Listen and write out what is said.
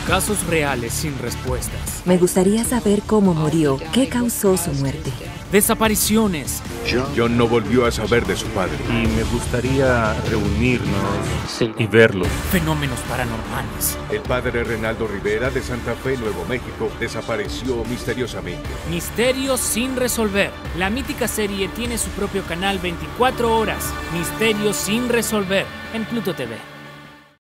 Casos reales sin respuestas. Me gustaría saber cómo murió, qué causó su muerte. Desapariciones. John no volvió a saber de su padre. Y me gustaría reunirnos y verlo. Fenómenos paranormales. El padre Renaldo Rivera de Santa Fe, Nuevo México, desapareció misteriosamente. Misterios sin resolver. La mítica serie tiene su propio canal 24 horas. Misterios sin resolver en Pluto TV.